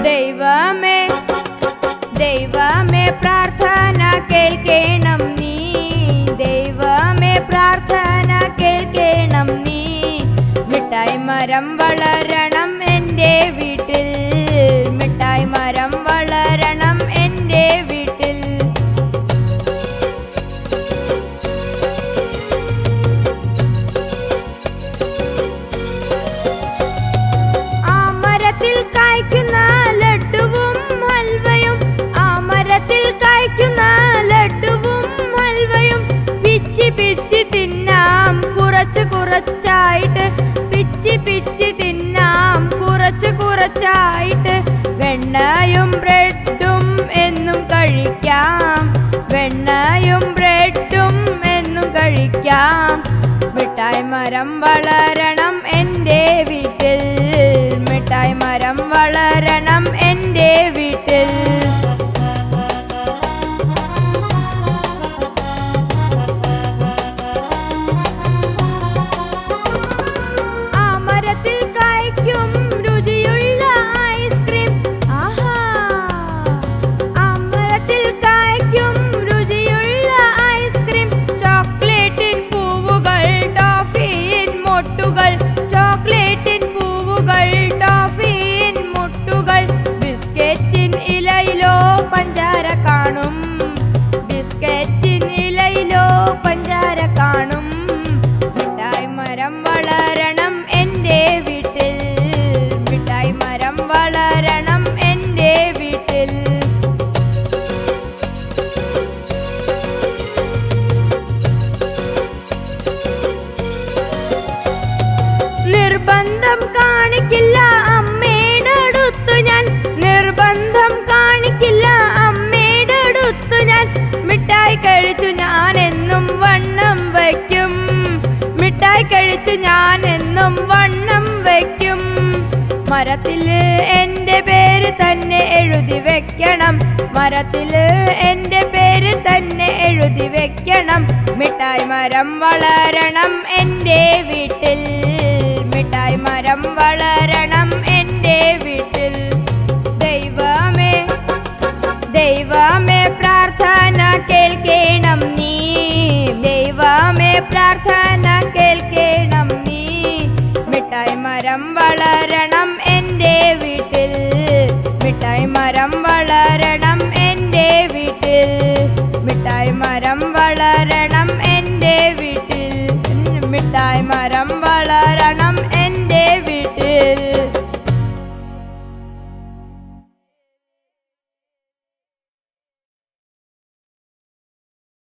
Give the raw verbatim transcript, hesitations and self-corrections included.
ദൈവമേ ദൈവമേ പ്രാർത്ഥന കേൾക്കണം നീ, ദൈവമേ പ്രാർത്ഥന കേൾക്കണം നീ. മിഠായി മരം വളരണം എൻ്റെ വീട്ടിൽ, മിഠായി മരം വളരണം എൻ്റെ വീട്ടിൽ. ആ മരത്തിൽ കായ്ക്കുന്ന ലഡുവും ഹൽവയും, ആ മരത്തിൽ കായ്ക്കുന്ന ലഡുവും ഹൽവയും പിച്ചി പിച്ചി തിന്നാം കുറച്ച് കുറച്ചായിട്ട്, പിച്ചി പിച്ചി തിന്നാം കുറച്ച് കുറച്ചായിട്ട്. വെണ്ണയും ബ്രെഡും എന്നും കഴിക്കാം, വെണ്ണയും ബ്രെഡും എന്നും കഴിക്കാം. മിഠായി മരം വളരണം എൻ്റെ വീട്ടിൽ, മിഠായി മരം വളരണം എൻ്റെ വീട്ടിൽ. ആ മരത്തിൽ കായ്ക്കും രുചിയുള്ള ഐസ്ക്രീം, ആഹാ. ആ മരത്തിൽ കായ്ക്കും രുചിയുള്ള ഐസ്ക്രീം. ചോക്ലേറ്റിൻ പൂവുകൾ ടോഫിൻ മൊട്ടുകൾ, ചോക്ലേറ്റിൻ പൂവുകൾ ടോഫിൻ മുട്ടുകൾ. ബിസ്ക്കറ്റിൻ ഇലയിലോ പഞ്ചാര കാണും, ബിസ്ക്കറ്റിൻ ഇലയിലോ പഞ്ചാര കാണും. മിഠായി മരം വളരണം എൻ്റെ വീട്ടിൽ, മിഠായി മരം വളരണം എൻ്റെ വീട്ടിൽ. നിർബന്ധം കാണിക്കില്ല അമ്മയുടെ അടുത്ത് ഞാൻ, നിർബന്ധം കാണിക്കില്ല അമ്മയുടെ അടുത്ത് ഞാൻ. മിഠായി കഴിച്ചു ഞാൻ എന്നും വണ്ണം വയ്ക്കും, മിഠായി കഴിച്ചു ഞാൻ എന്നും വണ്ണം വയ്ക്കും. മരത്തില് എൻ്റെ പേര് തന്നെ എഴുതി വെക്കണം, മരത്തില് എൻ്റെ പേര് തന്നെ എഴുതി വെക്കണം. മിഠായി മരം വളരണം എൻ്റെ വീട്ടിൽ, മിഠായി മരം വളരണം എൻ്റെ വീട്ടിൽ. ദൈവമേ ദൈവമേ പ്രാർത്ഥന കേൾക്കണം നീ, ദൈവമേ പ്രാർത്ഥന കേൾക്കണം നീ. മിഠായി മരം വളരണം എൻ്റെ വീട്ടിൽ, മിഠായി മരം വളരണം എൻ്റെ വീട്ടിൽ, മിഠായി മരം വളരണം എൻ്റെ വീട്ടിൽ, മിഠായി മരം വളരണം എൻ്റെ വീട്ടിൽ.